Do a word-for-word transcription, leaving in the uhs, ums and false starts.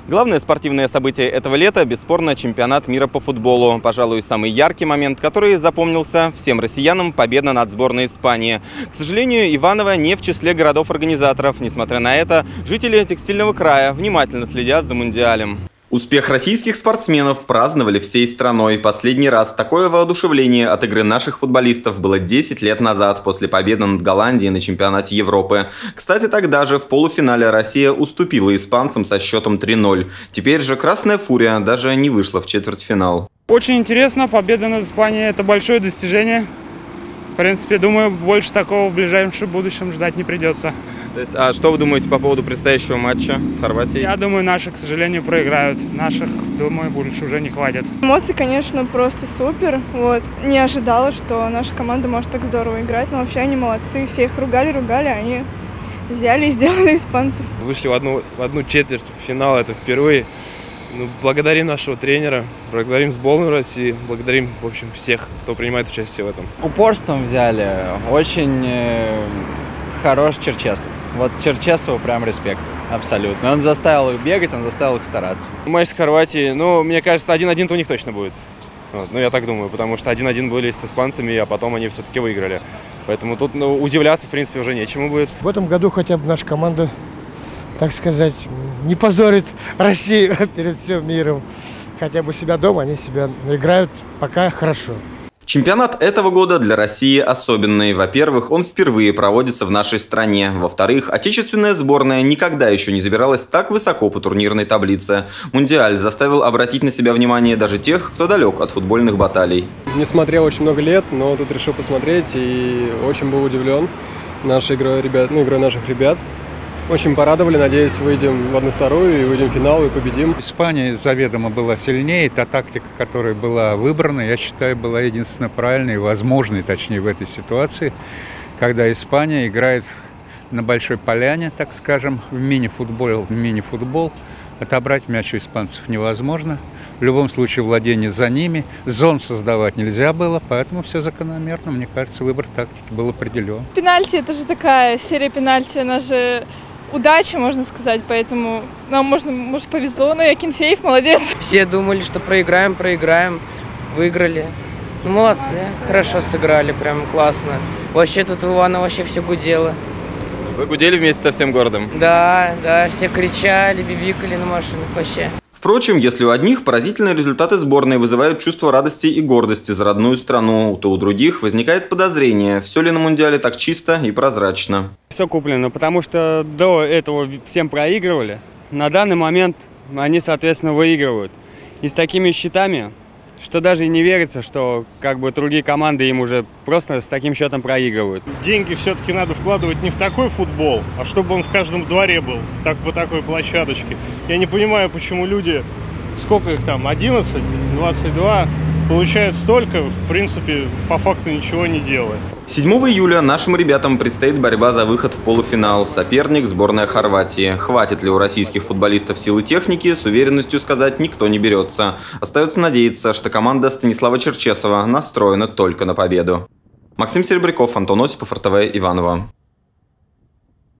Главное спортивное событие этого лета – бесспорно чемпионат мира по футболу. Пожалуй, самый яркий момент, который запомнился всем россиянам – победа над сборной Испании. К сожалению, Иваново не в числе городов-организаторов. Несмотря на это, жители текстильного края внимательно следят за Мундиалем. Успех российских спортсменов праздновали всей страной. Последний раз такое воодушевление от игры наших футболистов было десять лет назад, после победы над Голландией на чемпионате Европы. Кстати, тогда же в полуфинале Россия уступила испанцам со счетом три ноль. Теперь же «Красная фурия» даже не вышла в четвертьфинал. Очень интересно. Победа над Испанией – это большое достижение. В принципе, думаю, больше такого в ближайшем будущем ждать не придется. То есть, а что вы думаете по поводу предстоящего матча с Хорватией? Я думаю, наши, к сожалению, проиграют. Наших, думаю, больше уже не хватит. Эмоции, конечно, просто супер. Вот. Не ожидала, что наша команда может так здорово играть. Но вообще они молодцы. Все их ругали-ругали, они взяли и сделали испанцев. Вышли в одну, в одну четверть финала, это впервые. Ну, благодарим нашего тренера, благодарим сборную России, благодарим, в общем, всех, кто принимает участие в этом. Упорством взяли. Очень э, хорош Черчесов. Вот Черчесову прям респект, абсолютно. Он заставил их бегать, он заставил их стараться. Матч с Хорватией, ну, мне кажется, один-один-то у них точно будет. Вот, ну, я так думаю, потому что один-один были с испанцами, а потом они все-таки выиграли. Поэтому тут ну, удивляться, в принципе, уже нечему будет. В этом году хотя бы наша команда, так сказать, не позорит Россию перед всем миром. Хотя бы себя дома, они себя играют пока хорошо. Чемпионат этого года для России особенный. Во-первых, он впервые проводится в нашей стране. Во-вторых, отечественная сборная никогда еще не забиралась так высоко по турнирной таблице. Мундиаль заставил обратить на себя внимание даже тех, кто далек от футбольных баталий. Не смотрел очень много лет, но тут решил посмотреть и очень был удивлен нашей игрой, ребят, ну, игрой наших ребят. Очень порадовали, надеюсь, выйдем в одну-вторую и выйдем в финал и победим. Испания заведомо была сильнее, та тактика, которая была выбрана, я считаю, была единственно правильной, возможной, точнее, в этой ситуации, когда Испания играет на большой поляне, так скажем, в мини-футбол, в мини-футбол. Отобрать мяч у испанцев невозможно. В любом случае владение за ними. Зон создавать нельзя было, поэтому все закономерно. Мне кажется, выбор тактики был определен. Пенальти – это же такая серия пенальти, она же удача, можно сказать, поэтому нам, можно, может, повезло, но Акинфеев молодец. Все думали, что проиграем, проиграем, выиграли. Ну, молодцы, хорошо сыграли, прям классно. Вообще тут в Иваново вообще все гудело. Вы гудели вместе со всем городом? Да, да, все кричали, бибикали на машинах вообще. Впрочем, если у одних поразительные результаты сборной вызывают чувство радости и гордости за родную страну, то у других возникает подозрение, все ли на Мундиале так чисто и прозрачно. Все куплено, потому что до этого всем проигрывали. На данный момент они, соответственно, выигрывают. И с такими счетами, что даже и не верится, что как бы другие команды им уже просто с таким счетом проигрывают. Деньги все-таки надо вкладывать не в такой футбол, а чтобы он в каждом дворе был, так по такой площадочке. Я не понимаю, почему люди, сколько их там, одиннадцать, двадцать два, получают столько, в принципе, по факту ничего не делая. седьмого июля нашим ребятам предстоит борьба за выход в полуфинал. Соперник – сборная Хорватии. Хватит ли у российских футболистов силы техники, с уверенностью сказать никто не берется. Остается надеяться, что команда Станислава Черчесова настроена только на победу. Максим Серебряков, Антон Осипов, эр тэ вэ, Иваново.